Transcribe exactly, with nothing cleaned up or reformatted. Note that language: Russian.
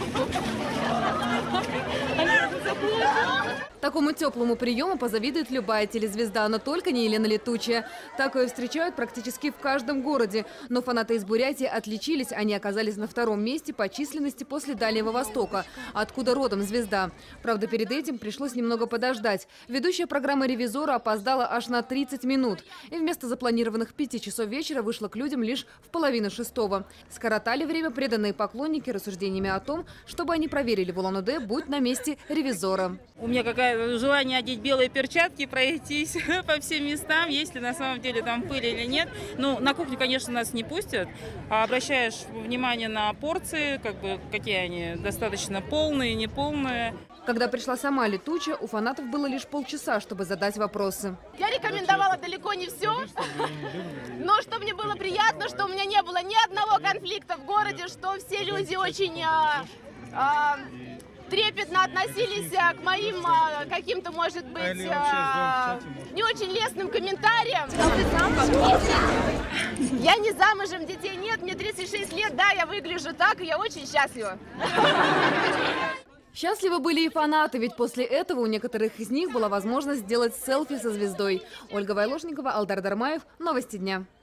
Такому теплому приему позавидует любая телезвезда, но только не Елена Летучая. Такое встречают практически в каждом городе. Но фанаты из Бурятии отличились. Они оказались на втором месте по численности после Дальнего Востока, откуда родом звезда. Правда, перед этим пришлось немного подождать. Ведущая программы «Ревизора» опоздала аж на тридцать минут. И вместо запланированных пяти часов вечера вышла к людям лишь в половину шестого. Скоротали время преданные поклонники рассуждениями о том, чтобы они проверили в Улан-Удэ, будь на месте «Ревизора». У меня какая желание одеть белые перчатки, пройтись по всем местам, есть ли на самом деле там пыль или нет. Ну, на кухню, конечно, нас не пустят. А обращаешь внимание на порции, как бы какие они, достаточно полные, неполные. Когда пришла сама Летучая, у фанатов было лишь полчаса, чтобы задать вопросы. Я рекомендовала далеко не все, но что мне было приятно, что у меня не было ни одного конфликта в городе, что все люди очень а, а, трепетно относились к моим а, каким-то, может быть, а, не очень лестным комментариям. Я не замужем, детей нет, мне тридцать шесть лет, да, я выгляжу так, и я очень счастлива. Счастливы были и фанаты, ведь после этого у некоторых из них была возможность сделать селфи со звездой. Ольга Вайложникова, Алдар Дармаев. Новости дня.